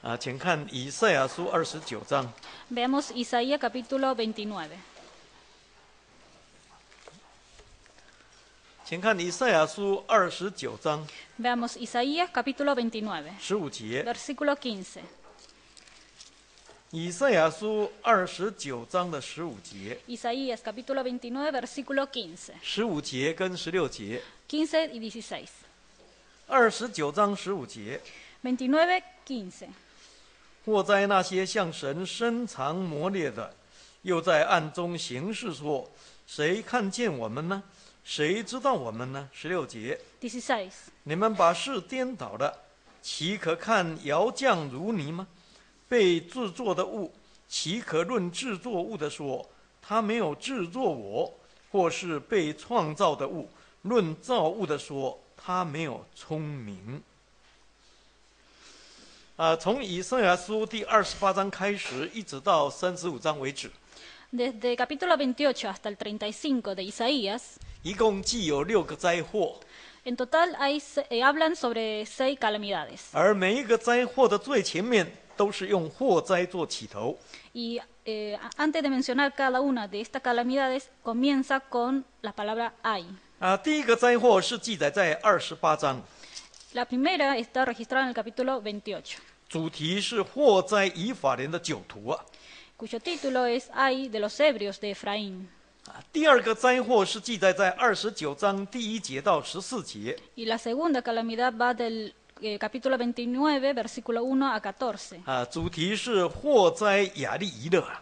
请看以赛亚书29章。 Veamos Isaías capítulo 29. 请看以赛亚书29章 Veamos Isaías capítulo 29, 15节。 versículo 15. 以赛亚书29章的15节、 Isaías capítulo 29, versículo 15. 15节跟16节。 15 y 16. 29章15节， 29, 15. 祸哉那些向神深藏谋略的，又在暗中行事说：谁看见我们呢？谁知道我们呢？16节， 16. 你们把事颠倒了，岂可看窑匠如泥吗？被制作的物，岂可论制作物的说，他没有制作我；或是被创造的物，论造物的说，他没有聪明。从以赛亚书第28章开始，一直到35章为止， Desde capítulo 28 hasta el 35 de Isaías, 一共既有6个灾祸， en total hablan sobre 6 calamidades. 而每一个灾祸的最前面都是用祸灾做起头。 Y antes de mencionar cada una de estas calamidades, comienza con la palabra ay. 第一个灾祸是记载在28章， La primera está registrada en el capítulo 28, 主题是祸灾以法莲的酒徒。 cuyo título es Ay de los ebrios de Efraín. 第二个灾祸是记载在29章第1节到14节， Y la segunda calamidad va del capítulo 29, versículo 1 a 14, 主题是祸灾亚利以勒。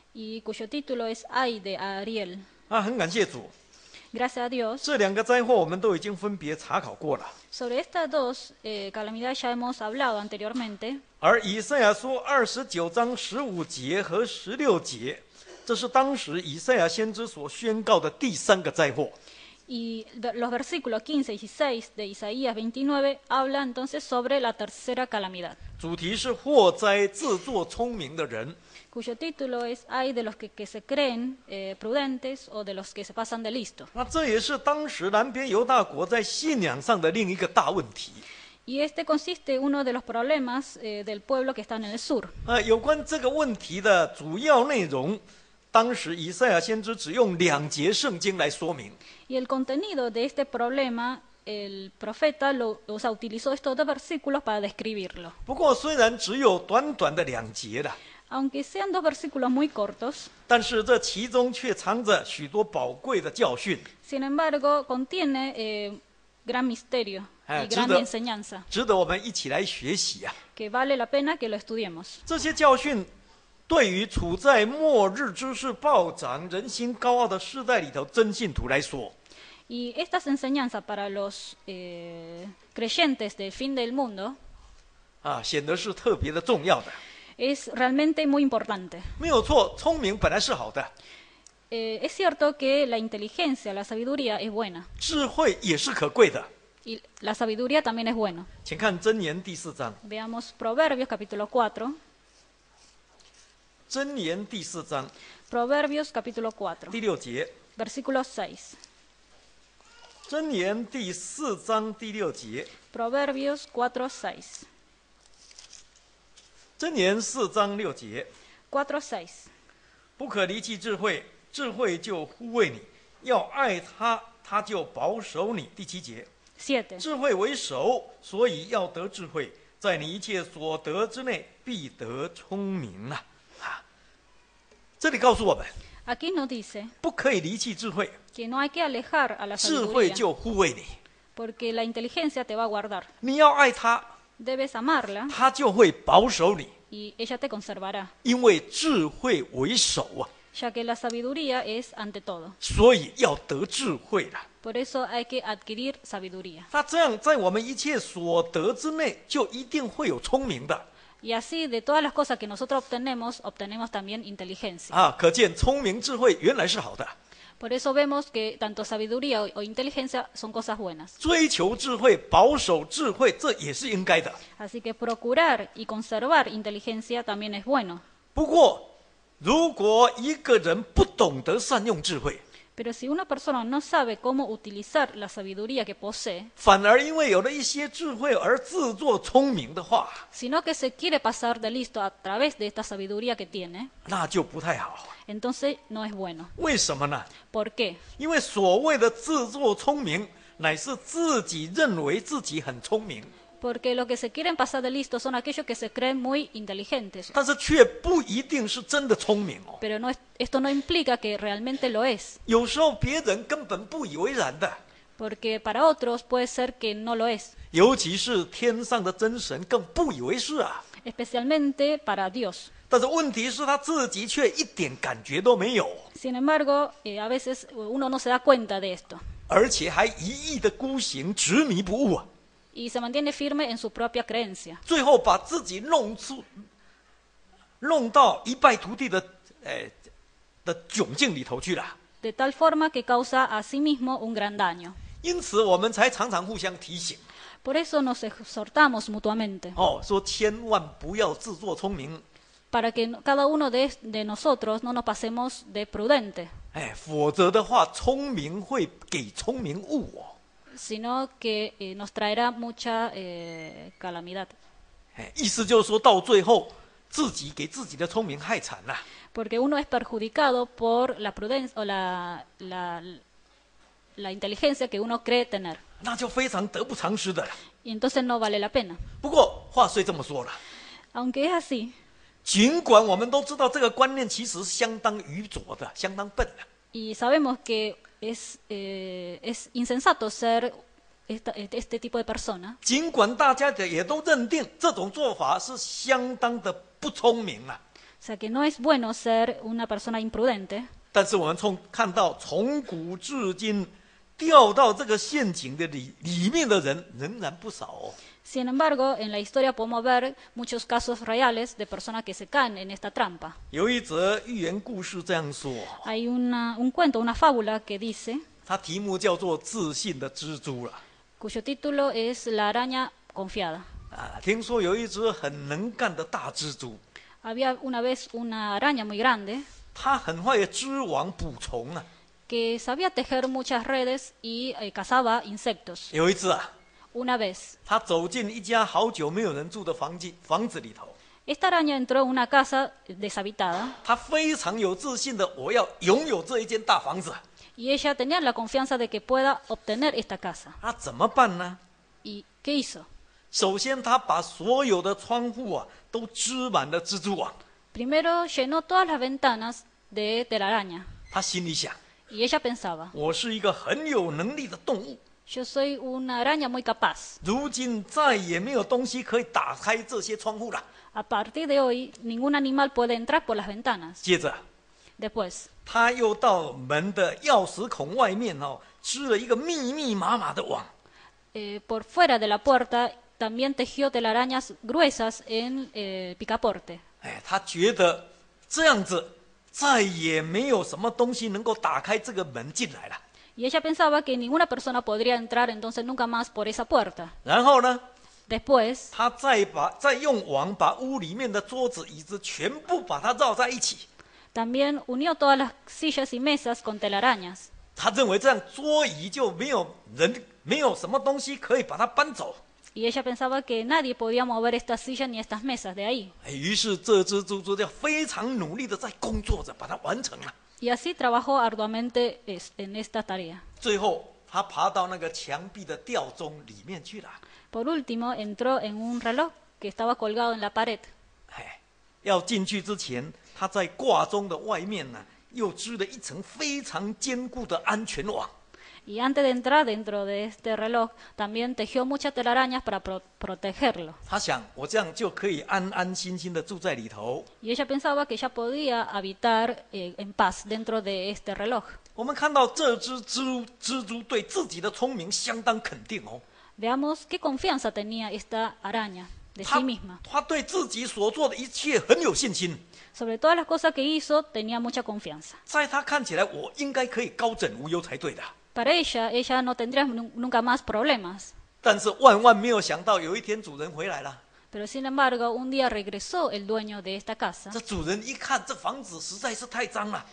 y cuyo título es Ay de Ariel. 很感谢主， Gracias a Dios. 这2个灾祸我们都已经分别查考过了。 Sobre estas dos calamidades ya hemos hablado anteriormente. 而以赛亚书29章15节和16节，这是当时以赛亚先知所宣告的第3个灾祸。 Y los versículos 15 y 16 de Isaías 29 hablan entonces sobre la tercera calamidad, 主题是祸灾自作聪明的人。 cuyo título es Ay de los que se creen prudentes o de los que se pasan de listo. 这也是当时南边犹大国在信仰上的另一个大问题。 Y este consiste en uno de los problemas del pueblo que está en el sur. 有关这个问题的主要内容，当时以赛亚先知只用2节圣经来说明。 Y el contenido de este problema, el profeta utilizó estos 2 versículos para describirlo. 不过虽然只有短短的2节了， Aunque sean 2 versículos muy cortos, 但是这其中却藏着许多宝贵的教训， sin embargo, contiene gran misterio y gran enseñanza 值得我们一起来学习啊！ que vale la pena que lo estudiemos. 这些教训对于处在末日之势暴涨、人心高傲的世代里头真信徒来说， Y estas enseñanzas para los creyentes del fin del mundo 显得是特别的重要的。 es realmente muy importante. 没有错，聪明本来是好的， Es cierto que la inteligencia, la sabiduría es buena. 智慧也是可贵的。 Y la sabiduría también es buena. 请看箴言第4章， Veamos Proverbios capítulo 4. 箴言第4章 Proverbios capítulo 4, 第6节， versículo 6. 箴言第4章第6节， Proverbios 4, 6. 箴言4章6节， 4, 6. 不可离弃智慧，智慧就护卫你；要爱他，他就保守你。第7节， 7. 智慧为首，所以要得智慧，在你一切所得之内必得聪明啊！这里告诉我们， Aquí nos dice 不可以离弃智慧， que no hay que alejar a la 智慧 sabiduría, 就护卫你。 porque la inteligencia te va a guardar. 你要爱他， Debes amarla 他就会保守你， y ella te conservará, 因为智慧为首啊， ya que la sabiduría es ante todo. 所以要得智慧了。 Por eso hay que adquirir sabiduría. 那这样，在我们一切所得之内，就一定会有聪明的。 Y así, de todas las cosas que nosotros obtenemos también inteligencia. 可见聪明智慧原来是好的。 Por eso vemos que tanto sabiduría o inteligencia son cosas buenas. 追求智慧、保守智慧，这也是应该的。 Así que procurar y conservar inteligencia también es bueno. 不过，如果一个人不懂得善用智慧， Pero si una persona no sabe cómo utilizar la sabiduría que posee, 反而因为有了一些智慧而自作聪明的话， sino que se quiere pasar de listo a través de esta sabiduría que tiene, 那就不太好。 entonces no es bueno. 为什么呢？ ¿Por qué? 因为所谓的自作聪明，乃是自己认为自己很聪明， Porque los que se quieren pasar de listo son aquellos que se creen muy inteligentes, 但是却不一定是真的聪明哦。 pero esto no implica que realmente lo es, 有时候别人根本不以为然的， porque para otros puede ser que no lo es, 尤其是天上的真神更不以为是啊。 especialmente para Dios. 但是问题是他自己却一点感觉都没有， Sin embargo, a veces uno no se da cuenta de esto 而且还一意的孤行，执迷不悟啊。 y se mantiene firme en su propia creencia, 最后把自己弄到一败涂地的窘境里头去了。 de tal forma que causa a sí mismo un gran daño. 因此，我们才常常互相提醒 Por eso nos exhortamos mutuamente, 说千万不要自作聪明， para que cada uno de nosotros no nos pasemos de prudente, 否则的话，聪明会给聪明误哦。 sino que nos traerá mucha calamidad. 意思就是说到最后，自己给自己的聪明害惨了。 Porque uno es perjudicado por la prudencia o la inteligencia que uno cree tener. 那就非常得不偿失的了。 Y entonces no vale la pena. 不过话虽这么说了， Aunque es así, 尽管我们都知道这个观念其实是相当愚拙的，相当笨的， y sabemos que es insensato ser este tipo de persona, 尽管大家也都认定这种做法是相当的不聪明啊， o sea que no es bueno ser una persona imprudente, 但是我们看到从古至今掉到这个陷阱的里面的人仍然不少哦。 Sin embargo, en la historia podemos ver muchos casos reales de personas que se caen en esta trampa. 有一则寓言故事这样说， Hay un cuento, una fábula que dice, 它题目叫做《自信的蜘蛛》了。 cuyo título es La araña confiada. 听说有一只很能干的大蜘蛛， Había una vez una araña muy grande 它很会织网捕虫啊。 que sabía tejer muchas redes y cazaba insectos. 有一次啊， Una vez, 它走进一家好久没有人住的房子里头， esta araña entró en una casa deshabitada 它非常有自信的，我要拥有这一间大房子。 y ella tenía la confianza de que pueda obtener esta casa. 那怎么办呢？ ¿Y qué hizo? 首先，他把所有的窗户都织满了蜘蛛网。 Primero llenó todas las ventanas de telaraña 他心里想， y ella pensaba, 我是一个很有能力的动物， yo soy una araña muy capaz. 如今再也没有东西可以打开这些窗户了。 A partir de hoy, ningún animal puede entrar por las ventanas. 接着， Después, 他又到门的钥匙孔外面织了一个密密麻麻的网。 por fuera de la puerta también tejió telarañas gruesas en picaporte. 他觉得这样子再也没有什么东西能够打开这个门进来了。 Y ella pensaba que ninguna persona podría entrar entonces nunca más por esa puerta. 然后呢， Después, 他再用网把屋里面的桌子椅子全部把它绕在一起。 también unió todas las sillas y mesas con telarañas. 他认为这样桌椅就没有什么东西可以把它搬走。 Y ella pensaba que nadie podía mover estas sillas ni estas mesas de ahí. 于是这只蜘蛛就非常努力的在工作着，把它完成了。 Y así trabajó arduamente en esta tarea. 最后，他爬到那个墙壁的吊钟里面去了。 Por último, entró en un reloj que estaba colgado en la pared. 要进去之前，他在挂钟的外面呢，又织了一层非常坚固的安全网。 Y antes de entrar dentro de este reloj, también tejió muchas telarañas para protegerlo. 他想，我这样就可以安安心心的住在里头。 Y ella pensaba que ella podía habitar en paz dentro de este reloj. 我们看到这只蜘蛛对自己的聪明相当肯定哦。 Veamos qué confianza tenía esta araña de sí misma. 他对自己所做的一切很有信心。 Sobre todas las cosas que hizo, tenía mucha confianza. 在他看起来，我应该可以高枕无忧才对的。 Para ella no tendría nunca más problemas. 但是万万没有想到，有一天主人回来了。 Pero sin embargo, un día regresó el dueño de esta casa 这主人一看，这房子实在是太脏了，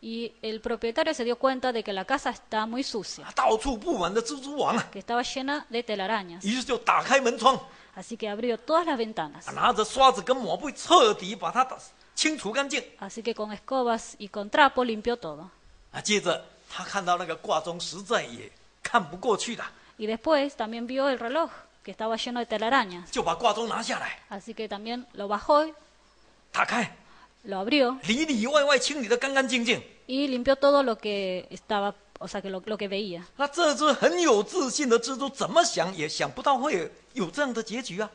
Y el propietario se dio cuenta de que la casa estaba muy sucia, 到处布满的蜘蛛网啊， que estaba llena de telarañas. 于是就打开门窗， Así que abrió todas las ventanas. 拿着刷子跟抹布彻底把它清除干净。 Así que con escobas y con trapo limpió todo. 接着他看到那个挂钟实在也看不过去了， Y después también vio el reloj, que estaba lleno de telarañas. 就把挂钟拿下来， Así que también lo bajó, 打开， lo abrió 里里外外清理得干干净净。 y limpió todo lo que estaba, o sea, que lo que veía. 那这只很有自信的蜘蛛怎么想也想不到会有这样的结局啊！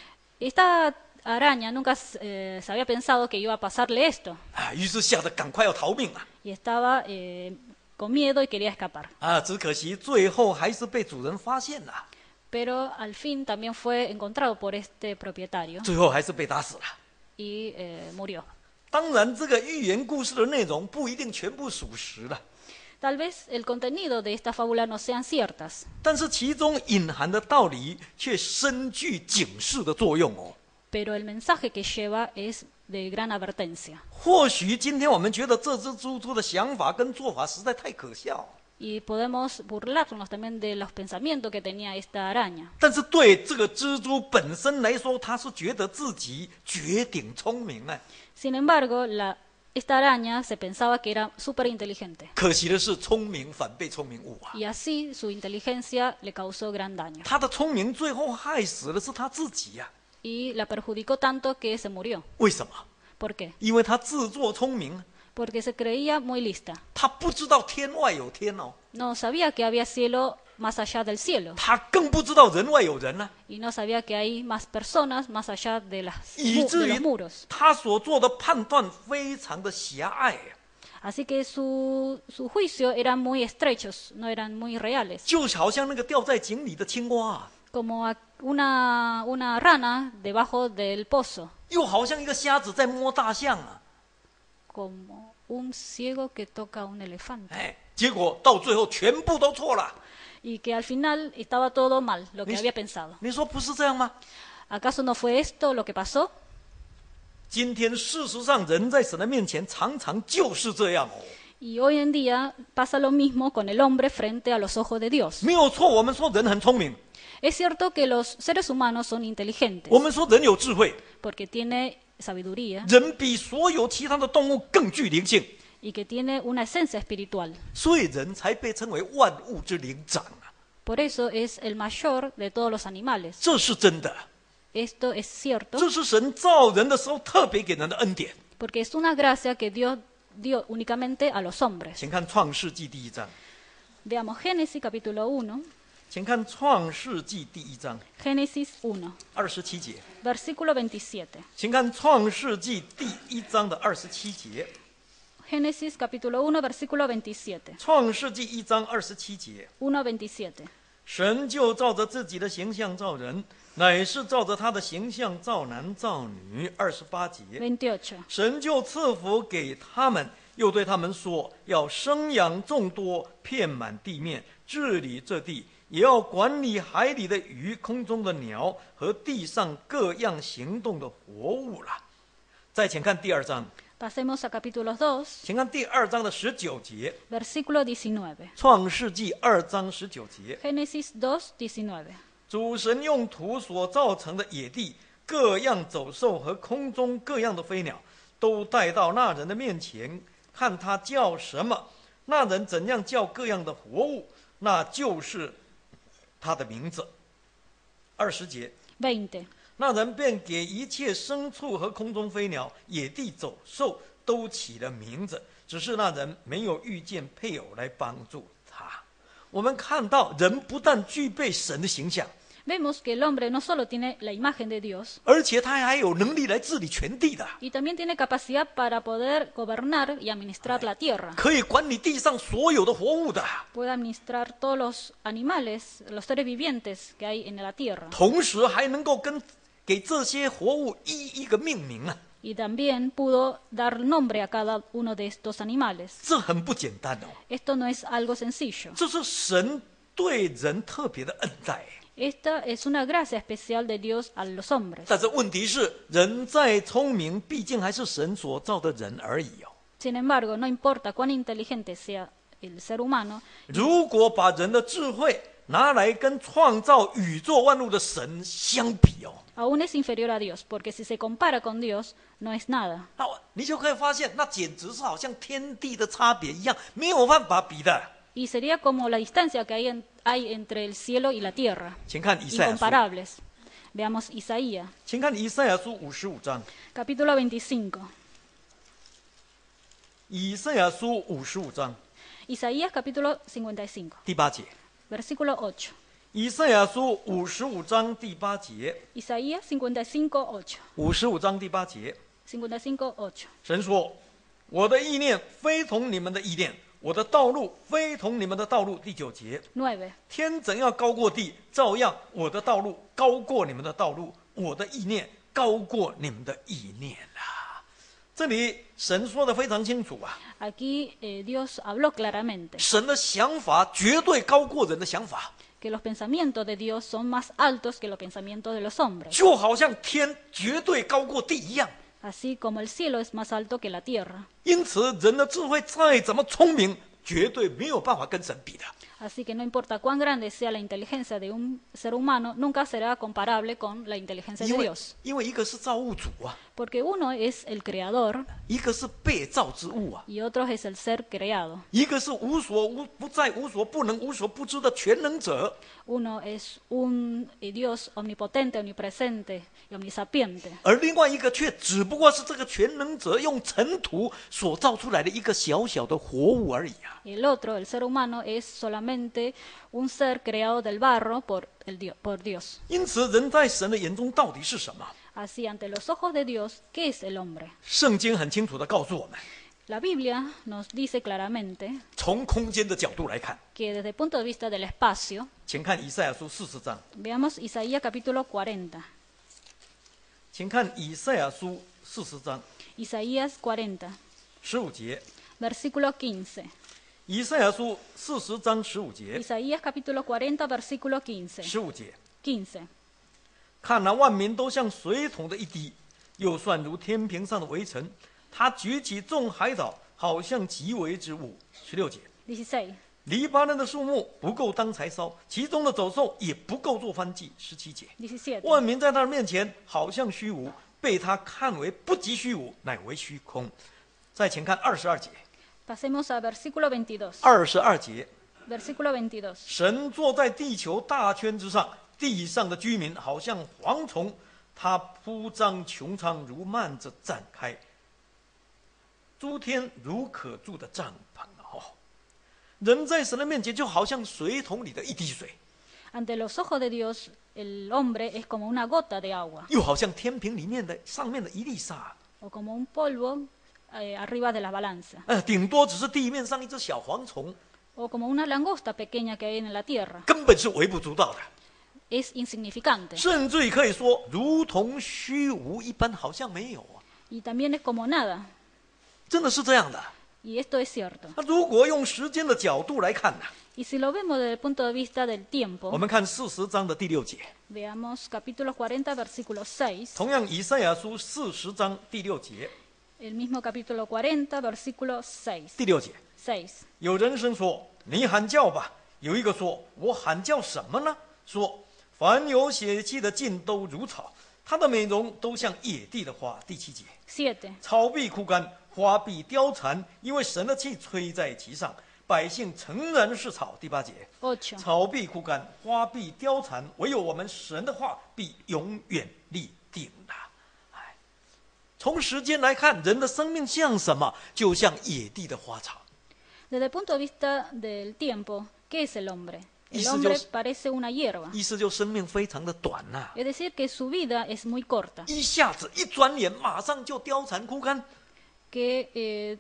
Esta araña nunca se había pensado que iba a pasarle esto. 于是吓得赶快要逃命啊！ Y estaba con miedo y quería escapar. 只可惜最后还是被主人发现了， Pero al fin también fue encontrado por este propietario 最后还是被打死了。 y murió. 当然，这个寓言故事的内容不一定全部属实了， Tal vez el contenido de esta fábula no sean ciertas, 但是其中隐含的道理却深具警示的作用哦。 pero el mensaje que lleva es de gran advertencia. 或许今天我们觉得这只蜘蛛的想法跟做法实在太可笑， Y podemos burlarnos también de los pensamientos que tenía esta araña. 但是对这个蜘蛛本身来说，它是觉得自己绝顶聪明啊。 Sin embargo, esta araña se pensaba que era súper inteligente. 可惜的是，聪明反被聪明误啊！ Y así su inteligencia le causó gran daño. 他的聪明最后害死的是他自己呀、 Y la perjudicó tanto que se murió. 为什么？ ¿Por qué? 因为他自作聪明， Porque se creía muy lista. 他不知道天外有天哦， No sabía que había cielo más allá del cielo. 他更不知道人外有人呢、 Y no sabía que hay más personas más allá de, 以至 de 于 los muros. 他所做的判断非常的狭隘， Así que su juicio eran muy estrechos, no eran muy reales. 就好像那个掉在井里的青蛙啊， Como una rana debajo del pozo. 又好像一个瞎子在摸大象啊， Como un ciego que toca a un elefante. 结果到最后全部都错了。 Y que al final estaba todo mal, lo que había pensado. 你说不是这样吗？ ¿Acaso no fue esto lo que pasó? 今天事实上，人在神的面前常常就是这样哦。 Y hoy en día pasa lo mismo con el hombre frente a los ojos de Dios. 没有错，我们说人很聪明， Es cierto que los seres humanos son inteligentes 我们说人有智慧， porque tiene sabiduría 人比所有其他的动物更具灵性， y que tiene una esencia espiritual. 所以人才被称为万物之灵长啊， Por eso es el mayor de todos los animales. 这是真的， Esto es cierto 这是神造人的时候特别给人的恩典。 porque es una gracia que Dios dio únicamente a los hombres. 请看创世纪第一章， Veamos Génesis capítulo 1, 请看创世纪第一章 Génesis 1, 27节， versículo 27. 请看创世纪第一章的27节， Génesis capítulo 1, versículo 27. 创世纪一章27节。 1:27. 神就照着自己的形象造人，乃是照着他的形象造男造女。28节， 28. 神就赐福给他们，又对他们说：要生养众多，遍满地面，治理这地，也要管理海里的鱼、空中的鸟和地上各样行动的活物了。再请看第二章， Pasemos a capítulo 2, 请看第二章的19节， versículo 19. 创世纪2章19节。 Génesis 2, 19. 主神用土所造成的野地，各样走兽和空中各样的飞鸟，都带到那人的面前，看他叫什么，那人怎样叫各样的活物，那就是他的名字。20节， 20. 那人便给一切牲畜和空中飞鸟、野地走兽都起了名字，只是那人没有遇见配偶来帮助他。我们看到人不但具备神的形象， Vemos que el hombre no solo tiene la imagen de Dios, 而且他还有能力来治理全地的， y también tiene capacidad para poder gobernar y administrar la tierra. 可以管理地上所有的活物的， Puede administrar todos los animales, los seres vivientes que hay en la tierra. 同时还能够给这些活物一个命名啊， Y también pudo dar nombre a cada uno de estos animales. 这很不简单哦。 Esto no es algo sencillo. 这是神对人特别的恩待。 Esta es una gracia especial de Dios a los hombres. 但是问题是，人再聪明，毕竟还是神所造的人而已哦。 Sin embargo, no importa cuán inteligente sea el ser humano, 如果把人的智慧拿来跟创造宇宙万物的神相比哦， aún es inferior a Dios, porque si se compara con Dios, no es nada. 那你就可以发现，那简直是好像天地的差别一样，没有办法比的。 Y sería como la distancia que hay entre el cielo y la tierra, 请看以赛亚书， incomparables. Veamos Isaías, 请看以赛亚书55章， capítulo 25. 以赛亚书55章 Isaías, capítulo 55, 第8节。 versículo 8. 以赛亚书55章第8节， Isaías 55:8. 55章第8节， 55:8. 神说：“我的意念非同你们的意念，我的道路非同你们的道路。”第9节， 9. 天怎样高过地，照样我的道路高过你们的道路，我的意念高过你们的意念啊！这里神说的非常清楚啊， Aquí Dios habló claramente 神的想法绝对高过人的想法， que los pensamientos de Dios son más altos que los pensamientos de los hombres, 就好像天绝对高过地一样。 así como el cielo es más alto que la tierra. 因此，人的智慧再怎么聪明，绝对没有办法跟神比的。 Así que no importa cuán grande sea la inteligencia de un ser humano, nunca será comparable con la inteligencia de 因为 Dios. 一个是造物主啊， Porque uno es el creador 一个是被造之物啊， y otro es el ser creado. 一个是无所不在、无所不能、无所不知的全能者， Uno es un Dios omnipotente, omnipresente y omnisapiente. 而另外一个却只不过是这个全能者用尘土所造出来的一个小小的活物而已啊。 Y el otro, el ser humano, es solamente un ser creado del barro por Dios. 因此，人在神的眼中到底是什么？ Así, ante los ojos de Dios, ¿qué es el hombre? 圣经很清楚地告诉我们， La Biblia nos dice claramente 从空间的角度来看， que desde el punto de vista del espacio, 请看以赛亚书40章， veamos Isaías capítulo 40. 请看以赛亚书40章 Isaías 40, 15节。 versículo 15. 以赛亚书40章15节， Isaías capítulo 40, versículo 15. 15节， 15. 看那万民都像水桶的一滴，又算如天平上的微尘。他举起众海岛，好像极为之物。16节， 16. 黎巴嫩的树木不够当柴烧，其中的走兽也不够做燔祭。17节， 17. 万民在他的面前好像虚无，被他看为不及虚无，乃为虚空。再请看22节， Pasemos a versículo 22. 22节， Versículo 22. 神坐在地球大圈之上，地上的居民好像蝗虫，他铺张穹苍如幔子展开，诸天如可住的帐篷。人在神的面前就好像水桶里的一滴水， Ante los ojos de Dios, el hombre es como una gota de agua 又好像天平里面的上面的一粒沙， o como un polvo arriba de la balanza 顶多只是地面上一只小蝗虫， o como una langosta pequeña que hay en la tierra. 根本是微不足道的， Es insignificante 甚至于可以说如同虚无一般，好像没有啊， y también es como nada. 真的是这样的。 Y esto es cierto. 那如果用时间的角度来看呢？ Y si lo vemos desde el punto de vista del 我 tiempo, 们看40章的第6节， veamos capítulo 40, versículo 6. 同样以赛亚书40章第6节， El mismo capítulo 40, versículo 6. 第6节， 6. 有人声说：“你喊叫吧。”有一个说：“我喊叫什么呢？”说：“凡有血气的尽都如草，它的美容都像野地的花。第7节， 7. 草必枯干，花必凋残，因为神的气吹在其上，百姓诚然是草。第8节， 8. 草必枯干，花必凋残，唯有我们神的话必永远立定的。从时间来看，人的生命像什么？就像野地的花草。 Desde el punto de vista del tiempo, ¿qué es el hombre? El Eso hombre yo- parece una hierba. 意思就生命非常的短呐、 Es decir, que su vida es muy corta, 一下子一转眼，马上就凋残枯干。 que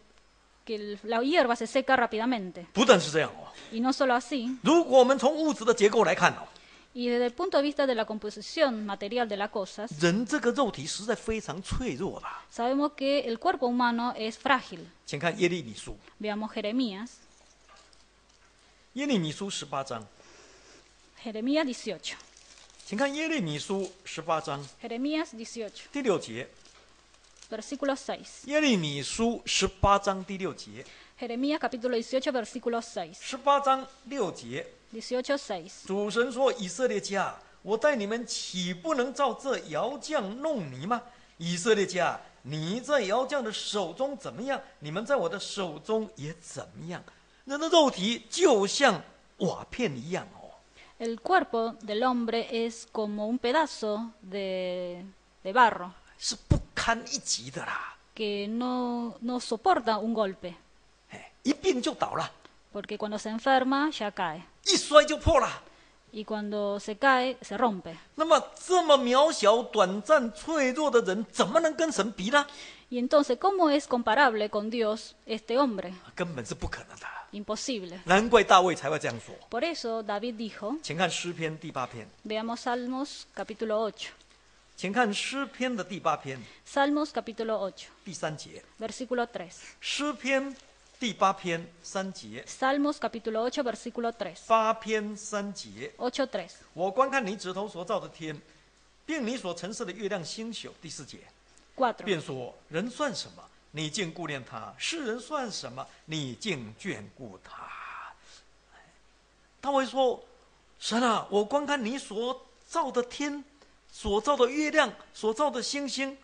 la hierba se seca rápidamente. 不但是这样哦， Y no solo así, 如果我们从物质的结构来看哦， y desde el punto de vista de la composición material de las cosas, 人这个肉体实在非常脆弱的。 sabemos que el cuerpo humano es frágil. 请看耶利米书， Veamos Jeremías, 耶利米书18章， Jeremías 18. 请看耶利米书18章 Jeremías 18, 第6节， versículo 6. 耶利米书18章第6节， Jeremías capítulo 18, versículo 6. 18章6节， 18:6. 主神说：“以色列家，我带你们岂不能照这窑匠弄你吗？以色列家，你在窑匠的手中怎么样，你们在我的手中也怎么样。人的肉体就像瓦片一样哦。” El cuerpo del hombre es como un pedazo de barro 是不堪一击的啦， que no soporta un golpe, 一病就倒了， porque cuando se enferma ya cae, 一摔就破了。 y cuando se cae se rompe. 那么这么渺小、短暂、脆弱的人，怎么能跟神比呢？ Y entonces, ¿cómo es comparable con Dios este hombre? 根本是不可能的。 Imposible. 难怪大卫才会这样说。 Por eso David dijo, 请看诗篇第8篇， veamos Salmos capítulo 8. 请看诗篇的第8篇 Salmos capítulo 8, 第3节。 versículo 3. 诗篇第8篇3节， Salmos capítulo 8, versículo 3. 8篇3节。 8:3. 我观看你指头所造的天，并你所陈设的月亮星宿。第4节， 4. 便说：人算什么？你竟顾念他；世人算什么？你竟眷顾他。大卫说：神啊，我观看你所造的天，所造的月亮，所造的星星。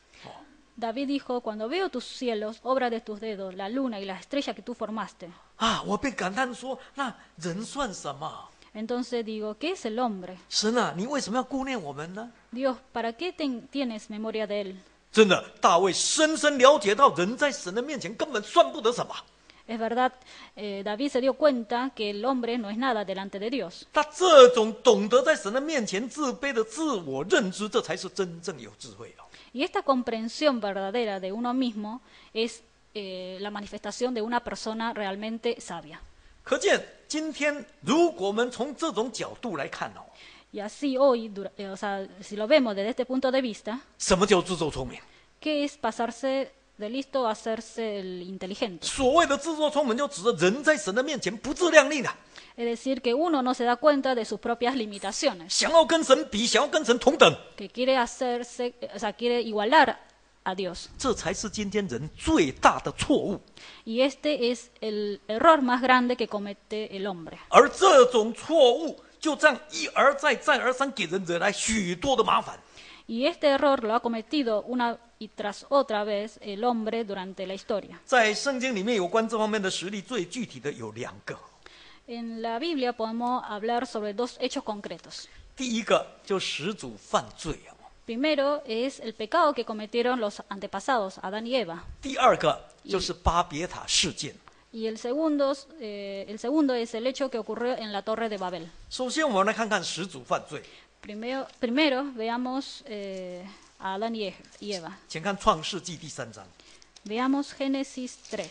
David dijo, cuando veo tus cielos, obra de tus dedos, la luna y la estrella que tú formaste. 啊，我便感叹说：那人算什么？ Entonces digo, ¿qué es el hombre? 神啊，你为什么要顾念我们呢？ Dios, ¿para qué tienes memoria de él? 真的，大卫深深了解到，人在神的面前根本算不得什么。 Es verdad, David se dio cuenta que el hombre no es nada delante de Dios. 他这种懂得在神的面前自卑的自我认知，这才是真正有智慧哦。 Y esta comprensión verdadera de uno mismo es la manifestación de una persona realmente sabia. 可见，今天如果我们从这种角度来看哦， Y así hoy, o sea, si lo vemos desde este punto de vista, 什么叫自作聪明？ ¿qué es pasarse de listo a hacerse el inteligente? 所谓的自作聪明，就指着人在神的面前不自量力的， Es decir, que uno no se da cuenta de sus propias limitaciones, 想要跟神比，想要跟神同等， que quiere hacerse, o sea, quiere igualar a Dios. 这才是今天人最大的错误。 Y este es el error más grande que comete el hombre. 而这种错误，就这样一而再、再而三，给人惹来许多的麻烦。 Y este error lo ha cometido una y tras otra vez el hombre durante la historia. 在圣经里面有关这方面的实例，最具体的有2个。 En la Biblia podemos hablar sobre 2 hechos concretos. 第一个就始祖犯罪哦， Primero es el pecado que cometieron los antepasados, Adán y Eva. 第二个就是巴别塔事件。 Y el segundo es el hecho que ocurrió en la Torre de Babel. 首先，我们来看看始祖犯罪， Primero veamos a Adán y Eva. 请看创世纪第3章。 Veamos Génesis 3.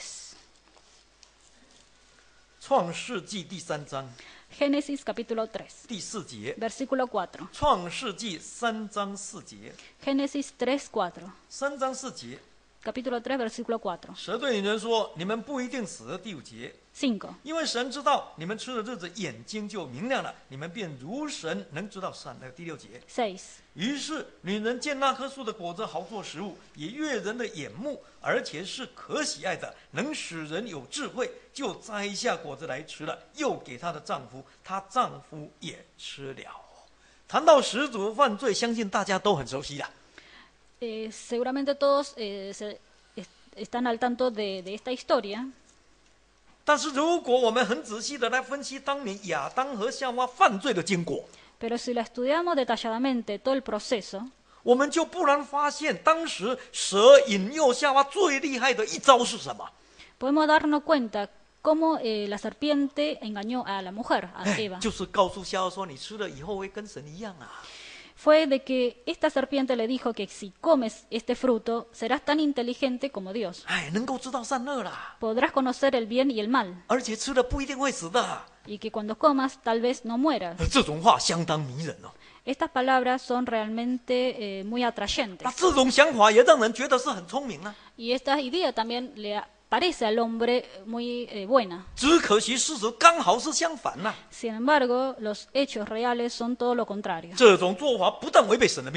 创世纪第3章 Génesis capítulo 3, 第4节。 versículo 4. 创世纪3章4节。 Génesis 3, 4. 3章4节， Capítulo 3, versículo 4. 蛇对女人说：“你们不一定死。”第5节， 5. 因为神知道你们吃的日子眼睛就明亮了，你们便如神，能知道善恶。第6节， 6. 于是女人见那棵树的果子好做食物，也悦人的眼目，而且是可喜爱的，能使人有智慧，就摘下果子来吃了，又给她的丈夫，她丈夫也吃了。谈到始祖犯罪，相信大家都很熟悉啦。 Seguramente todos están al tanto de esta historia. 但是如果我们很仔细的来分析当年亚当和夏娃犯罪的经过， Pero si lo estudiamos detalladamente todo el proceso, 我们就不难发现，当时蛇引诱夏娃最厉害的一招是什么？ podemos darnos cuenta cómo la serpiente engañó a la mujer, a Eva. 就是告诉夏娃说：“你吃了以后会跟神一样啊。” Fue de que esta serpiente le dijo que si comes este fruto serás tan inteligente como Dios. 哎，能够知道善恶啦， Podrás conocer el bien y el mal. 而且吃了不一定会死的。 Y que cuando comas tal vez no mueras. 这种话相当迷人哦。 Estas palabras son realmente muy 那 atrayentes. 这种想法也让人觉得是很聪明啊。 Y esta idea también le parece al hombre muy buena. 只可惜事实刚好是相反呐、 Sin embargo, los hechos reales son todo lo contrario. 这种做法不但违背神的命令，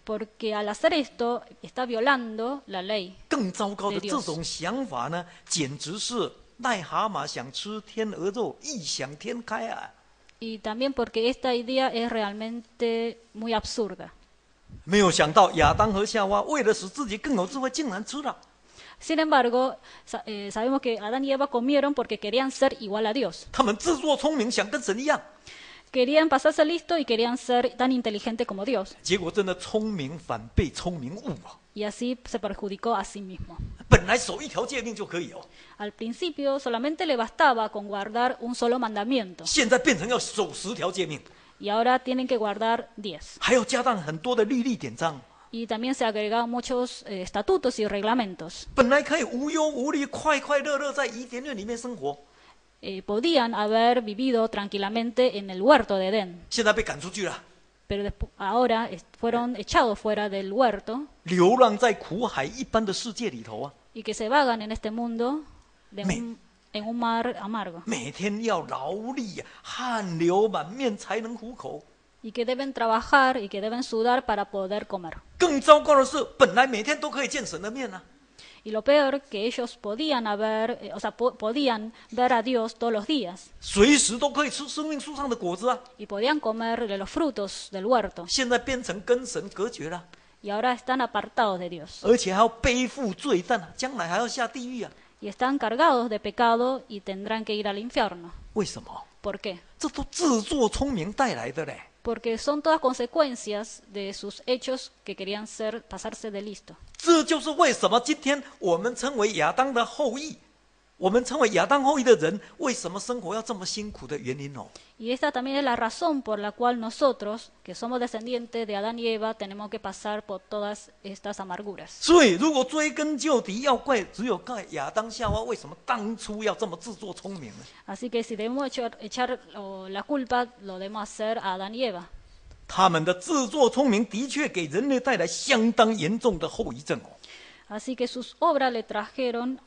porque al hacer esto está violando la ley. 更糟糕的 de 这 Dios 种想法呢，简直是癞蛤蟆想吃天鹅肉，异想天开啊！ Y también porque esta idea es realmente muy absurda. 没有想到亚当和夏娃为了使自己更有智慧，竟然吃了。 Sin embargo, sabemos que Adán y Eva comieron porque querían ser igual a Dios. 他们自作聪明，想跟神一样， Querían pasarse listo y querían ser tan inteligente como Dios. 结果真的聪明反被聪明误啊！ Y así se perjudicó a sí mismo. 本来守一条诫命就可以哦， Al principio solamente le bastaba con guardar un solo mandamiento. 现在变成要守10条诫命， Y ahora tienen que guardar 10. 还要加上很多的律例典章。 Y también se agregaron muchos estatutos y reglamentos. 本来可以无忧无虑、快快乐乐在伊甸园里面生活， Podían haber vivido tranquilamente en el huerto de Edén. 现在被赶出去了， Pero ahora fueron echados fuera del huerto 流浪在苦海一般的世界里头啊， y que se vagan en este mundo Me- en un mar amargo. 每天要劳力啊，汗流满面才能糊口。 Y que deben trabajar y que deben sudar para poder comer. 更糟糕的是，本来每天都可以见神的面啊， Y lo peor, que ellos podían podían ver a Dios todos los días 随时都可以吃生命树上的果子啊， y podían comer de los frutos del huerto. 现在变成跟神隔绝了， Y ahora están apartados de Dios 而且还要背负罪担啊，将来还要下地狱啊！ y están cargados de pecado y tendrán que ir al infierno. 为什么？ ¿Por qué? 这都自作聪明带来的嘞。 Porque son todas consecuencias de sus hechos que querían pasarse de listo. 这就是为什么今天我们称为亚当的后裔，我们称为亚当后裔的人，为什么生活要这么辛苦的原因哦。 Y esta también es la razón por la cual nosotros, que somos descendientes de Adán y Eva, tenemos que pasar por todas estas amarguras. 所以，如果追根究底，要怪只有怪亚当夏娃为什么当初要这么自作聪明呢？ Así que si debemos echar la culpa, lo debemos hacer a Adán y Eva. 他们的自作聪明的确给人类带来相当严重的后遗症哦。 Así que sus obras le trajeron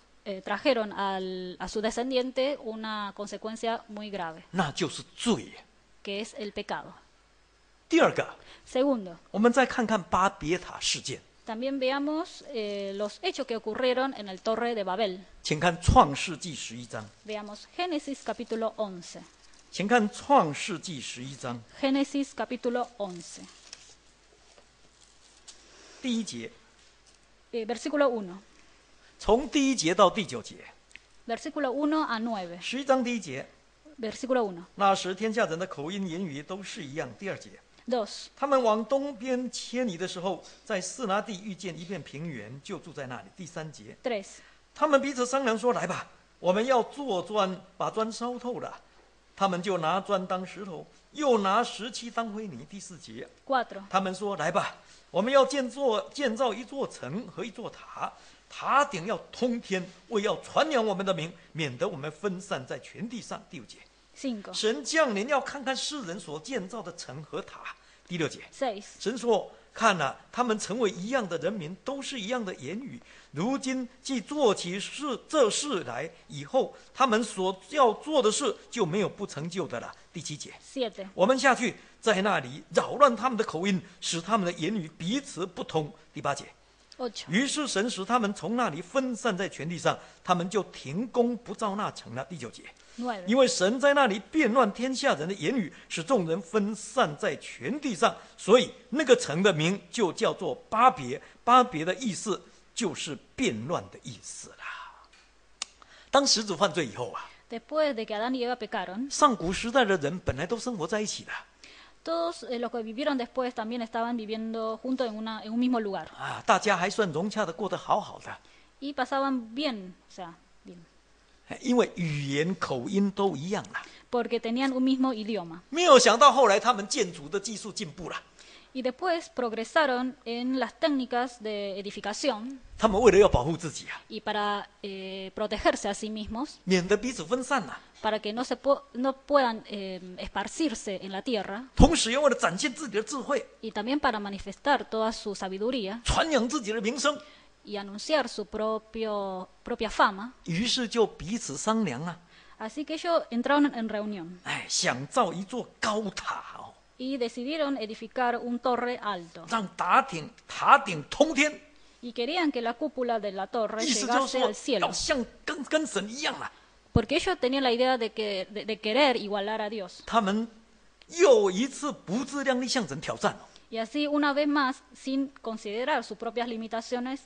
a su descendiente una consecuencia muy grave, 那就是罪。 que es el pecado. 第二个， Segundo, 我们再看看巴别塔事件， también veamos los hechos que ocurrieron en el Torre de Babel. 请看创世纪11章， Veamos Génesis capítulo 11. 请看创世纪11章 Génesis capítulo 11. 第1节， Versículo 1. 从第1节到第9节。 Versículo 1 a 9. 11章第1节， Versículo 1. 那时天下人的口音言语都是一样。第2节， 2. 他们往东边迁移的时候，在示拿地遇见一片平原，就住在那里。第3节， 3. 他们彼此商量说：“来吧，我们要做砖，把砖烧透了。”他们就拿砖当石头，又拿石漆当灰泥。第4节， 4. 他们说：“来吧，我们要建造一座城和一座塔，塔顶要通天，为要传扬我们的名，免得我们分散在全地上。”第5节， 5. 神降临要看看世人所建造的城和塔。第6节， 6. 神说：“看啊，他们成为一样的人民，都是一样的言语。如今既做起这事来，以后他们所要做的事就没有不成就的了。”第7节， 7. 我们下去，在那里扰乱他们的口音，使他们的言语彼此不通。第8节， 8. 于是神使他们从那里分散在全地上，他们就停工不造那城了。第9节， 9. 因为神在那里变乱天下人的言语，使众人分散在全地上，所以那个城的名就叫做巴别。巴别的意思就是变乱的意思啦。当始祖犯罪以后啊， Después de que Adán y Eva pecaron, 上古时代的人本来都生活在一起的 todos los que vivieron después también estaban viviendo juntos en un mismo lugar. 啊，大家还算融洽的过得好好的， Y pasaban bien, o sea, bien, 因为语言口音都一样啦。 porque tenían un mismo idioma. 没有想到后来他们建筑的技术进步了， Y después progresaron en las técnicas de edificación 他们为了要保护自己啊， y para protegerse a sí mismos, 免得彼此分散啦， para que no puedan esparcirse en la tierra 同时又为了展现自己的智慧， y también para manifestar toda su sabiduría 传扬自己的名声， y anunciar su propia fama. 于是就彼此商量啊， Así que ellos entraron en reunión 想造一座高塔哦， y decidieron edificar un torre alto 让塔顶通天， y querían que la cúpula de la torre 意思就是 llegase 说 al cielo, 要像跟神一样啊。 porque ellos tenían la idea de querer igualar a Dios. 他们又一次不自量力向神挑战了。 Y así, una vez más, sin considerar sus propias limitaciones,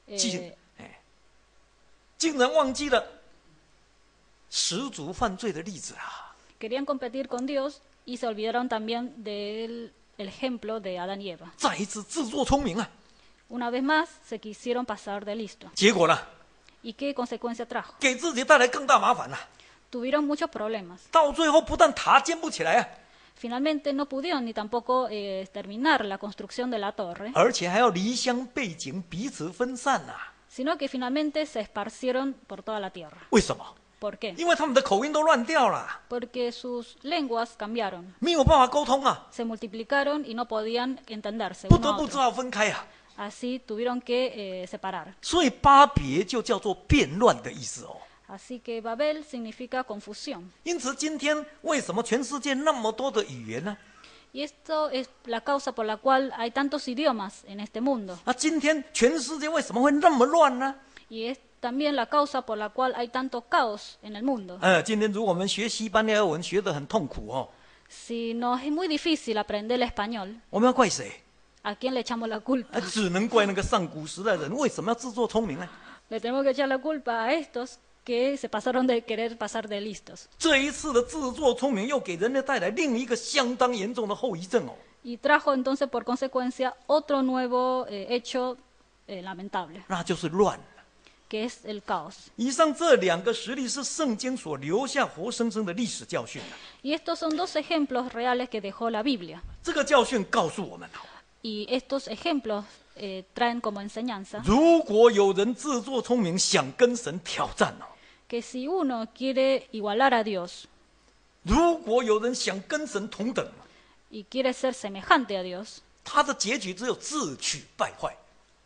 竟然忘记了始祖犯罪的例子啊！ querían competir con Dios y se olvidaron también del el ejemplo de Adán y Eva. 再一次自作聪明啊！ Una vez más, se quisieron pasar de listo. 结果呢， ¿Y qué consecuencia trajo? 给自己带来更大麻烦了。 Tuvieron muchos problemas. 到最后，不但塔建不起来啊， Finalmente no pudieron ni tampoco terminar la construcción de la torre, 而且还要离乡背井，彼此分散啊！ sino que finalmente se esparcieron por toda la tierra. 为什么？ ¿Por qué? 因为他们的口音都乱掉了， Porque sus lenguas cambiaron, 没有办法沟通啊， se multiplicaron y no podían entenderse 不 uno 得 a 不只 otro. 好分开啊。 Así tuvieron que separar. 所以巴别就叫做变乱的意思哦。 Así que Babel significa confusión. 因此，今天为什么全世界那么多的语言呢？ Y esto es la causa por la cual hay tantos idiomas en este mundo. 啊，今天全世界为什么会那么乱呢？ Y es también la causa por la cual hay tanto caos en el mundo. 今天如果我们学西班牙文学得很痛苦哦， Si nos es muy difícil aprender el español, 我们要怪谁？ ¿a quién le echamos la culpa? 只能怪那个上古时代的人为什么要自作聪明呢？ Le tenemos que echar la culpa a estos que se pasaron de querer pasar de listos. 这一次的自作聪明又给人类带来另一个相当严重的后遗症哦， Y trajo entonces por consecuencia otro nuevo hecho lamentable, 那就是乱。 que es el caos. 以上这两个实例是圣经所留下活生生的历史教训啊。 Y estos son dos ejemplos reales que dejó la Biblia. 这个教训告诉我们哦， Y estos ejemplos traen como enseñanza 如果有人自作聪明想跟神挑战哦， que si uno quiere igualar a Dios 如果有人想跟神同等， y quiere ser semejante a Dios, 他的结局只有自取败坏。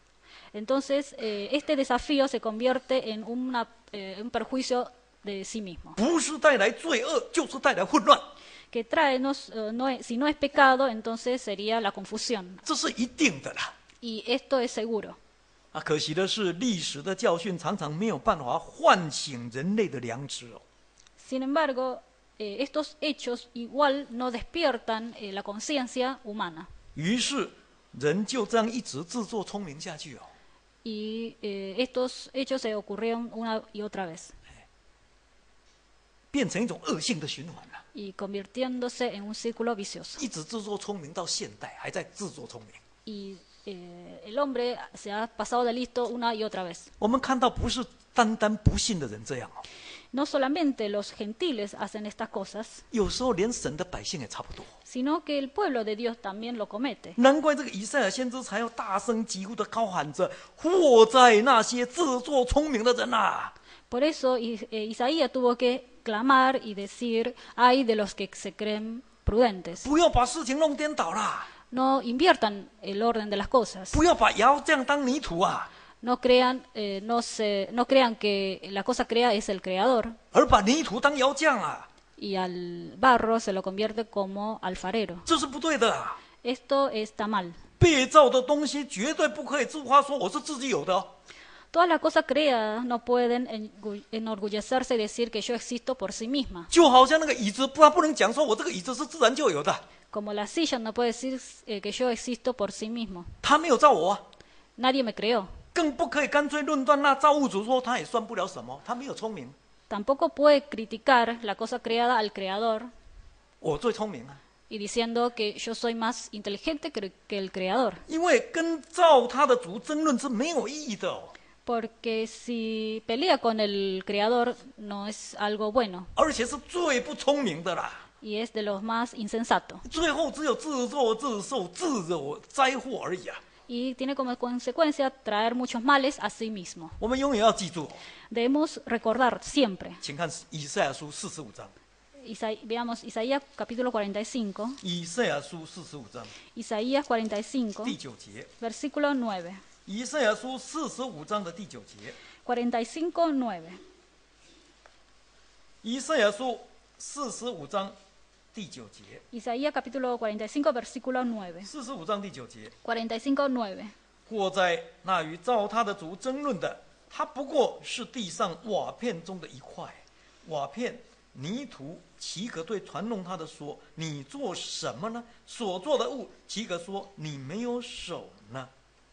entonces este desafío se convierte en un perjuicio de sí mismo, 不是带来罪恶，就是带来混乱， que trae, si no es pecado, entonces sería la confusión. 这是一定的啦。 Y esto es seguro. 啊，可惜的是，历史的教训常常没有办法唤醒人类的良知哦。 Sin embargo, estos hechos igual no despiertan la conciencia humana. 于是，人就这样一直自作聪明下去哦。 Y estos hechos se ocurrieron una y otra vez, 变成一种恶性的循环了， y convirtiéndose en un círculo vicioso. 一直自作聪明到现代还在自作聪明。 Y el hombre se ha pasado de listo una y otra vez. 我们看到不是单单不信的人这样哦， No solamente los gentiles hacen estas cosas, 有时候连神的百姓也差不多。 sino que el pueblo de Dios también lo comete. 难怪这个以赛亚先知才要大声疾呼的高喊着：“祸哉那些自作聪明的人啊！” Por eso Isaías tuvo que clamar y decir, ay de los que se creen prudentes. 不要把事情弄颠倒啦， No inviertan el orden de las cosas. 不要把窑匠当泥土啊， No crean que la cosa creada es el creador, 而把泥土当窑匠啊， y al barro se lo convierte como alfarero. 这是不对的啊。 Esto está mal. 被造的东西绝对不可以自夸说我是自己有的哦。 Todas las cosas creadas no pueden enorgullecerse y decir que yo existo por sí misma. 就好像那个椅子，他不能讲说我这个椅子是自然就有的， Como la silla no puede decir que yo existo por sí mismo. 他没有造我啊， Nadie me creó. 更不可以干脆论断那造物主说他也算不了什么，他没有聪明， Tampoco puede criticar la cosa creada al creador 我最聪明啊。 y diciendo que yo soy más inteligente que el creador. 因为跟造他的主争论是没有意义的哦， Porque si pelea con el creador no es algo bueno 而且是最不聪明的啦。 y es de los más insensatos. 最后只有自作自受、自惹灾祸而已啊！ Y tiene como consecuencia traer muchos males a sí mismo. 我们永远要记住哦， Debemos recordar siempre. 请看以赛亚书45章， Veamos Isaías capítulo 45. 以赛亚书45章 Isaías 45, 第9节， versículo 9. 以赛亚书45章的第9节， 45, 9. 以赛亚书45章第9节， Isaías capítulo 45, versículo 9. 45章第9节， 45, 9. 或在那与造他的主争论的，他不过是地上瓦片中的一块，瓦片、泥土。岂可对传弄他的说：“你做什么呢？”所做的物，岂可说：“你没有手呢？”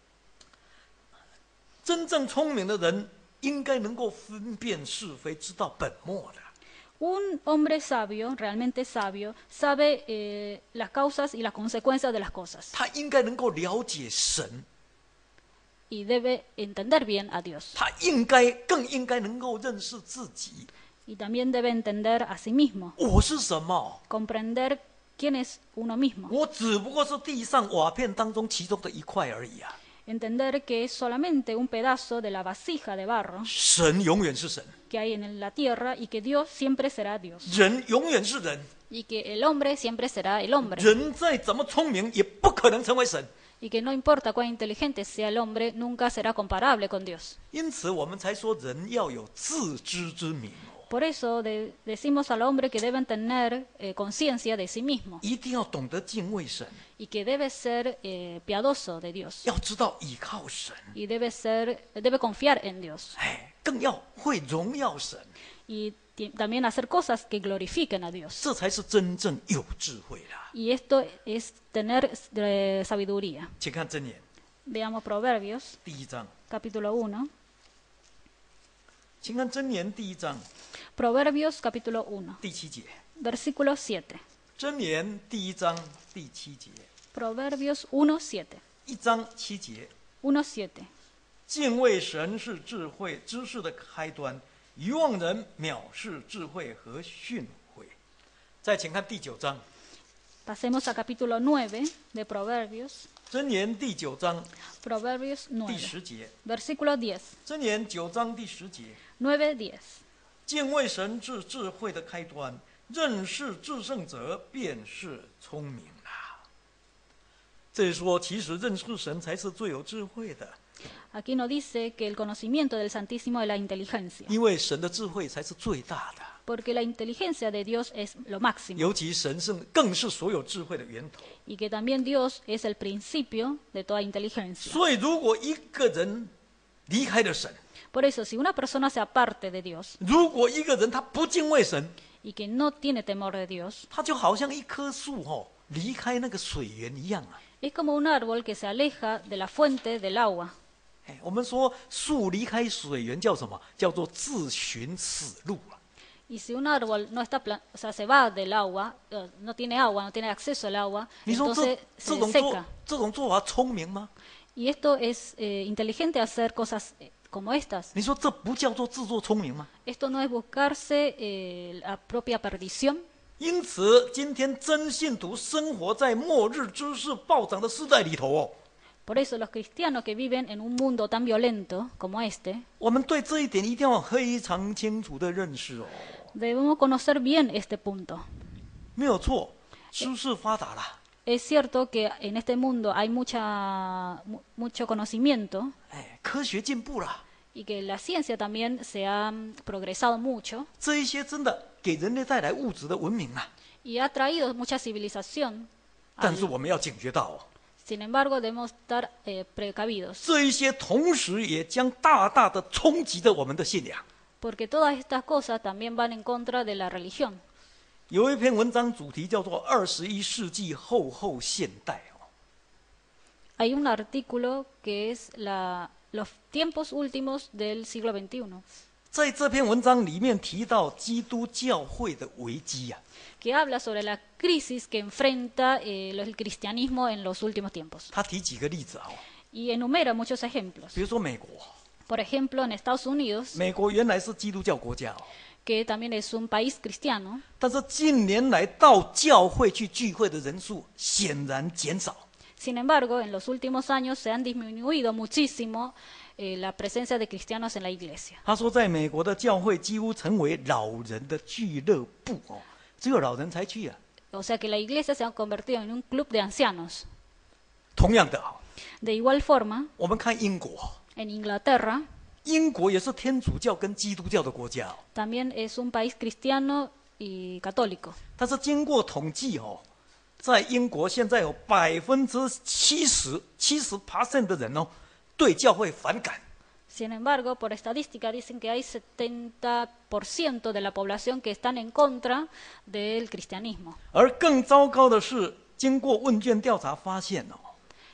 真正聪明的人应该能够分辨是非，知道本末的。 Un hombre sabio, realmente sabio, sabe las causas y las consecuencias de las cosas 他应该能够了解神， y debe entender bien a Dios. 他更应该能够认识自己。 Y también debe entender a sí mismo, 我是什么？ comprender quién es uno mismo, 我只不过是地上瓦片当中其中的一块而已啊！ entender que es solamente un pedazo de la vasija de barro 神永远是神， que hay en la tierra y que Dios siempre será Dios 人永远是人， y que el hombre siempre será el hombre 人再怎么聪明也不可能成为神。 y que no importa cuán inteligente sea el hombre, nunca será comparable con Dios. 因此，我们才说人要有自知之明哦， Por eso decimos al hombre que deben tener conciencia de sí mismo 一定要懂得敬畏神， y que debe ser piadoso de Dios 要知道倚靠神， y debe confiar en Dios 更要会荣耀神， y también hacer cosas que glorifiquen a Dios. 这才是真正有智慧的。 Y esto es tener sabiduría. 请看箴言 Veamos Proverbios 第1章， capítulo 1. 请看箴言第1章 Proverbios capítulo 1, 第7节， versículo 7. 箴言第1章第7节 Proverbios 1, 7. ，1章7节， 1, 7. 敬畏神是智慧知识的开端，愚妄人藐视智慧和训诲。再请看第9章， Pasemos a capítulo 9 de Proverbios. 箴言第9章 Proverbios 9, 第10节， versículo 10. 箴言9章第10节， 9, 10. 敬畏神是智慧的开端，认识至圣者便是聪明啦。这里说，其实认识神才是最有智慧的， Aquí nos dice que el conocimiento del Santísimo es la inteligencia, 因为神的智慧才是最大的， porque la inteligencia de Dios es lo máximo 尤其神更是所有智慧的源头。 y que también Dios es el principio de toda inteligencia. 所以，如果一个人离开了神， Por eso, si una persona se aparte de Dios 如果一个人他不敬畏神， y que no tiene temor de Dios, 他就好像一棵树离开那个水源一样啊。 es como un árbol que se aleja de la fuente del agua. 我们说树离开水源叫什么？叫做自寻死路啊。 Y si un árbol no está, o sea, se va del agua, no tiene agua, no tiene acceso al agua, 你说 entonces 这 se 种 seca. 这种做法聪明吗？ Y esto es inteligente hacer cosas como estas. 你说这不叫做自作聪明吗？ Esto no es buscarse la propia perdición. 因此，今天真信徒生活在末日知识暴涨的时代里头哦。 Por eso los cristianos que viven en un mundo tan violento como este, 我们对这一点一定要非常清楚的认识哦。 debemos conocer bien este punto. 没有错，知识发达了， Es cierto que en este mundo hay mucho conocimiento 科学进步了， y que la ciencia también se ha progresado mucho 这一些真的给人类带来物质的文明啊。 y ha traído mucha civilización. 但是我们要警觉到哦， Sin embargo, debemos estar precavidos, 这一些同时也将大大的冲击着我们的信仰。 porque todas estas cosas también van en contra de la religión. 有一篇文章主题叫做21世纪后现代哦。 Hay un artículo que es los tiempos últimos del siglo XXI, 在这篇文章里面提到基督教会的危机啊， que habla sobre la crisis que enfrenta el cristianismo en los últimos tiempos. 他提几个例子啊， Y enumera muchos ejemplos. 比如说美国， Por ejemplo, en Estados Unidos, 美国原来是基督教国家哦， que también es un país cristiano, 但是近年来到教会去聚会的人数显然减少。 sin embargo, en los últimos años se han disminuido muchísimo la presencia de cristianos en la iglesia. 他说，在美国的教会几乎成为老人的俱乐部哦，只有老人才去啊。 O sea que la iglesia se ha convertido en un club de ancianos. 同样的啊， De igual forma, 我们看英国， en Inglaterra 英国也是天主教跟基督教的国家哦， también es un país cristiano y católico. 但是经过统计哦，在英国现在有70%的人哦，对教会反感。 Sin embargo, por estadística dicen que hay 70% de la población que están en contra del cristianismo. 而更糟糕的是，经过问卷调查发现哦，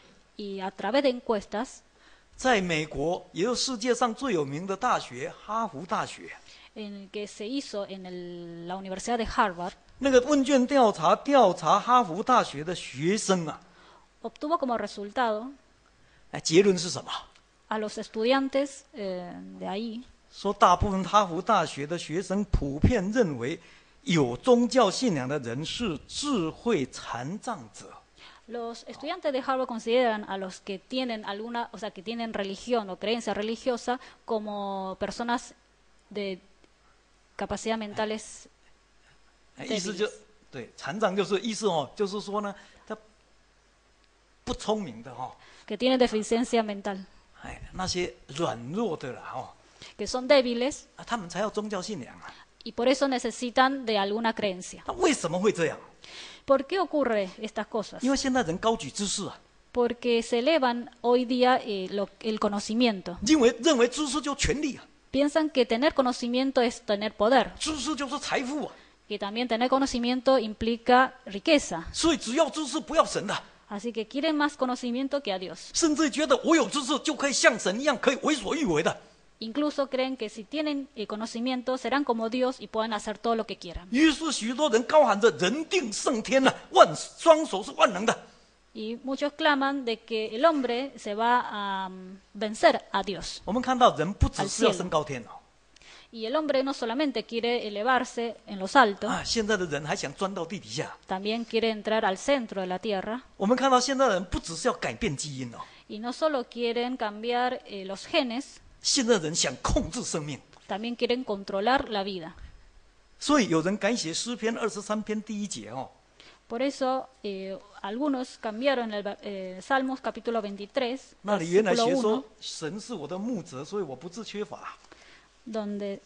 Y a través de encuestas, 在美国，也就是世界上最有名的大学哈佛大学， que se hizo en la Universidad de Harvard, 那个问卷调查哈佛大学的学生啊， obtuvo como resultado 结论是什么？ a los estudiantes de ahí 说大部分哈佛大学的学生普遍认为，有宗教信仰的人是智慧残障者。 Los estudiantes de Harvard consideran a los que tienen alguna, o sea, que tienen religión o creencia religiosa como personas de capacidad mentales 意思就对，残障就是意思哦，就是说呢，他不聪明的哦， que tienen deficiencia mental, 那些软弱的啦哦， que son débiles 他们才要宗教信仰啊。 y por eso necesitan de alguna creencia. 那为什么会这样？ ¿Por qué ocurre estas cosas? 因为现在人高举知识啊， Porque se elevan hoy día el conocimiento. 认为知识就权利啊， Piensan que tener conocimiento es tener poder, 知识就是财富啊， que también tener conocimiento implica riqueza. 所以只要知识不要神的， Así que quieren más conocimiento que a Dios. 甚至觉得我有知识就可以像神一样可以为所欲为的。 Incluso creen que si tienen conocimiento serán como Dios y pueden hacer todo lo que quieran. 于是许多人高喊着人定胜天呐、双手是万能的。 Y muchos claman de que el hombre se va a vencer a Dios. 我们看到人不只是要升高天哦， Y el hombre no solamente quiere elevarse en los altos, 现在的人还想钻到地底下。 también quiere entrar al centro de la tierra. 我们看到现在的人不只是要改变基因哦， Y no solo quieren cambiar los genes, 现在的人想控制生命。 también quieren controlar la vida. 所以有人改写诗篇23篇第1节哦， Por eso algunos cambiaron el Salmos capítulo 23, 那里原来 versículo 写 1, 说神是我的牧者，所以我不致缺乏。 donde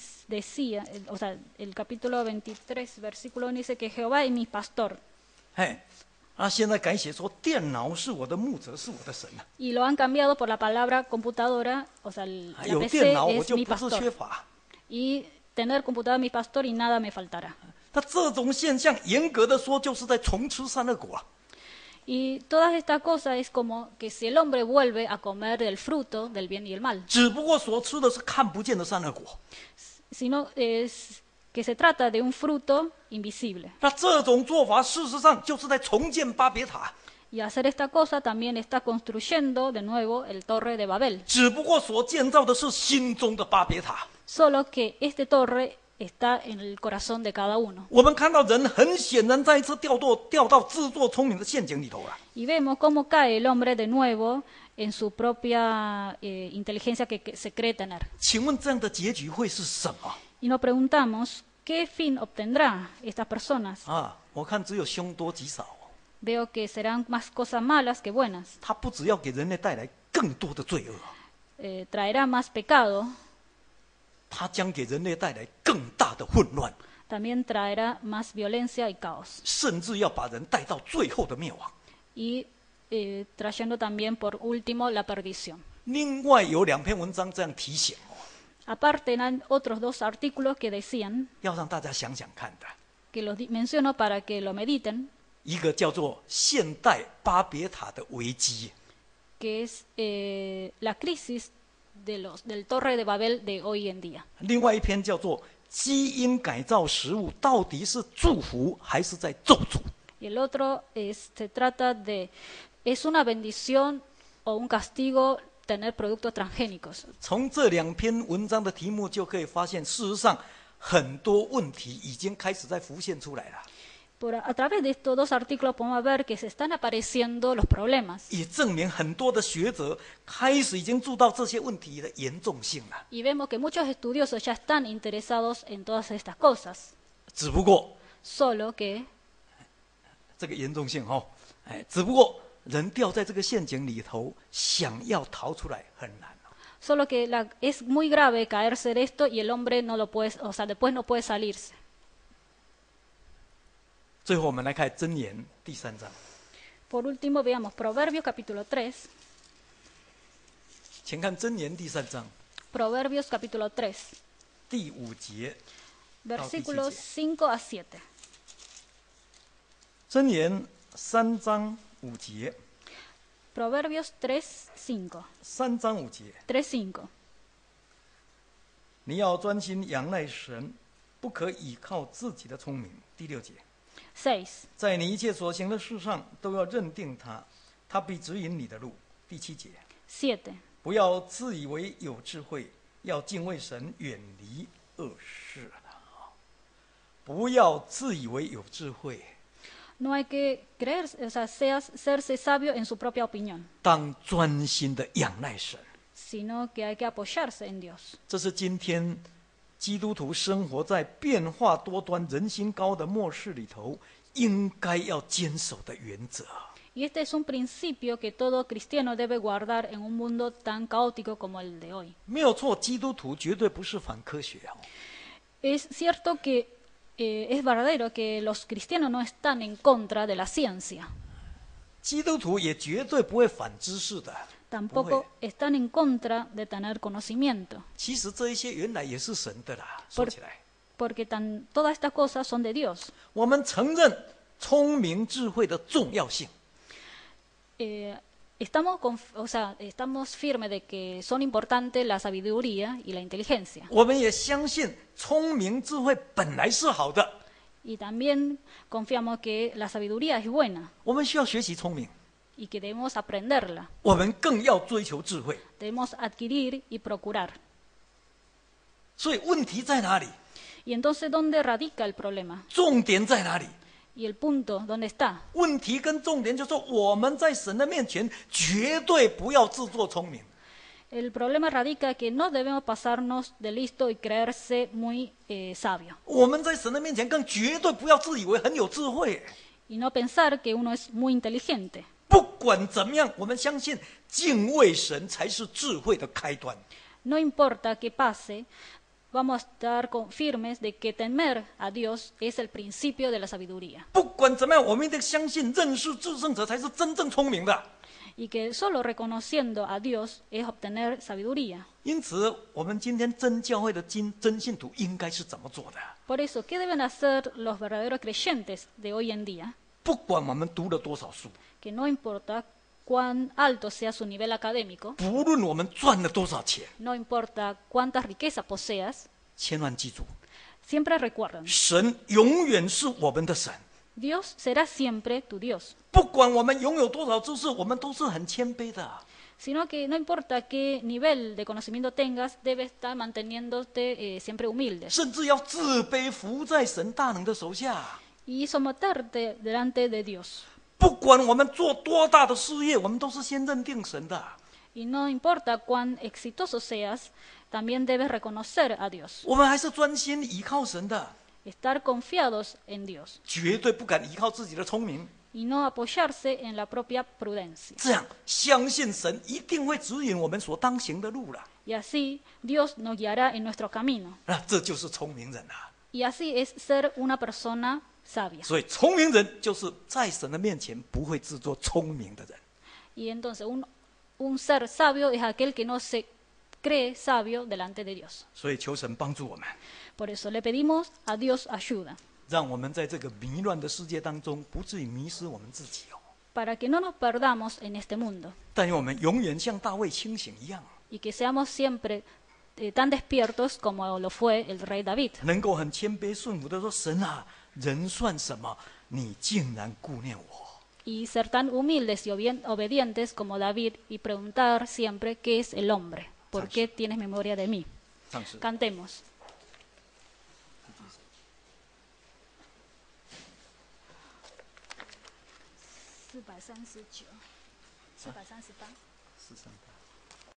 decía, o sea, el capítulo 23, versículo 1 dice que Jehová es mi pastor. 现在改写说电脑是我的牧者，是我的神啊。 Y lo han cambiado por la palabra computadora, o sea, la 有 PC 电脑我 es 就 mi 不致缺 pastor. 乏。 Y tener computadora mi pastor y nada me faltará. 那这种现象，严格的说，就是在重吃善恶果啊。 Y todas estas cosas es como que si el hombre vuelve a comer del fruto del bien y el mal, 只不过所吃的是看不见的善恶果。 sino es que se trata de un fruto invisible. 那这种做法，事实上就是在重建巴别塔。 Y hacer esta cosa también está construyendo de nuevo el torre de Babel. 只不过所建造的是心中的巴别塔。 Solo que este torre está en el corazón de cada uno. 我们看到人很显然再一次掉到自作聪明的陷阱里头了。 Y vemos cómo cae el hombre de nuevo en su propia inteligencia que se cree tener. 请问这样的结局会是什么？ Y nos preguntamos, ¿qué fin obtendrá estas personas? 我看只有凶多吉少。 Veo que serán más cosas malas que buenas. 它不只要给人类带来更多的罪恶， Traerá más pecado, 它将给人类带来更大的混乱， también traerá más violencia y caos. 甚至要把人带到最后的灭亡。 Y trayendo también por último la perdición. 另外有2篇文章这样提醒哦， Aparte eran otros 2 artículos que decían, 要让大家想想看的。 que los menciono para que lo mediten, 一个叫做现代巴别塔的危机， que es la crisis del Torre de Babel de hoy en día. 另外一篇叫做基因改造食物到底是祝福还是在咒诅。 Y el otro se trata de, ¿es una bendición o un castigo tener productos transgénicos? 从这2篇文章的题目就可以发现，事实上很多问题已经开始在浮现出来了。 A través de estos 2 artículos podemos ver que se están apareciendo los problemas. 也证明很多的学者开始已经注到这些问题的严重性了。 Y vemos que muchos estudiosos ya están interesados en todas estas cosas. 只不过 Solo que 这个严重性只不过人掉在这个陷阱里头，想要逃出来很难。 Solo que es muy grave caerse de esto y el hombre no lo puede, o sea, después no puede salirse. 最后，我们来看箴言第3章， Por último, veamos Proverbios capítulo 3. 请看箴言第3章 Proverbios capítulo 3, 第5节。 versículos 5 a 7. 箴言3章5节， Proverbios 3, 5. 3章5节， 3, 5. 你要专心仰赖神，不可倚靠自己的聪明。第6节， 6. 在你一切所行的事上都要认定他，他必指引你的路。第7节， 7. 不要自以为有智慧，要敬畏神，远离恶事。不要自以为有智慧， No hay que creer, o sea, serse sabio en su propia opinión, 当专心的仰赖神。 sino que hay que apoyarse en Dios. 这是今天基督徒生活在变化多端、人心高的末世里头，应该要坚守的原则。 Y este es un principio que todo cristiano debe guardar en un mundo tan caótico como el de hoy. 没有错，基督徒绝对不是反科学哦。 Es cierto que es verdadero que los cristianos no están en contra de la ciencia, 基督徒也绝对不会反知识的。 tampoco están en contra de tener conocimiento, 其实这一些原来也是神的啦。说起来， porque todas estas cosas son de Dios. 我们承认聪明智慧的重要性。 Estamos firmes de que son importantes la sabiduría y la inteligencia. 我们也相信聪明智慧本来是好的， Y también confiamos que la sabiduría es buena 我们需要学习聪明， y que debemos aprenderla, 我们更要追求智慧。 debemos adquirir y procurar. 所以问题在哪里？ Y entonces, ¿dónde radica el problema? 重点在哪里？ ¿Y el punto dónde está? 问题跟重点就是说，我们在神的面前绝对不要自作聪明。 El problema radica que no debemos pasarnos de listo y creerse muy sabio. 我们在神的面前更绝对不要自以为很有智慧。 Y no pensar que uno es muy inteligente. 不管怎么样，我们相信敬畏神才是智慧的开端。 No importa qué pase, vamos a estar firmes de que temer a Dios es el principio de la sabiduría. 不管怎么样，我们一定相信认识至圣者才是真正聪明的。 Y que solo reconociendo a Dios es obtener sabiduría. 因此，我们今天真教会的真信徒应该是怎么做的？ Por eso, ¿qué deben hacer los verdaderos creyentes de hoy en día? 不管我们读了多少书， Que no importa cuán alto sea su nivel académico, 不论我们赚了多少钱， no importa cuántas riquezas poseas, 千万记住， siempre recuerden, 神永远是我们的神。 Dios será siempre tu Dios. 不管我们拥有多少知识，我们都是很谦卑的。 Sino que no importa qué nivel de conocimiento tengas, debes estar manteniéndote siempre humilde 甚至要自卑，服在神大能的手下。 y someterte delante de Dios. 不管我们做多大的事业，我们都是先认定神的。 Y no importa cuán exitoso seas, también debes reconocer a Dios, 我们还是专心依靠神的， estar confiados en Dios 绝对不敢依靠自己的聪明。 y no apoyarse en la propia prudencia. 这样，相信神一定会指引我们所当行的路了。 Y así Dios nos guiará en nuestro camino. 这就是聪明人啊！ Y así es ser una persona sabia. 所以，聪明人就是在神的面前不会自作聪明的人。 Y entonces un ser sabio es aquel que no se cree sabio delante de Dios. 所以，求神帮助我们， Por eso le pedimos a Dios ayuda, 让我们在这个迷乱的世界当中，不至于迷失我们自己哦。 para que no nos perdamos en este mundo 但愿我们永远像大卫清醒一样， y que seamos siempre tan despiertos como lo fue el rey David. 能够很谦卑顺服的说：“神啊，人算什么？你竟然顾念我。” Y ser tan humildes y obedientes como David y preguntar siempre qué es el hombre, por qué tienes memoria de mí. 上次 Cantemos. 439, 438. 438。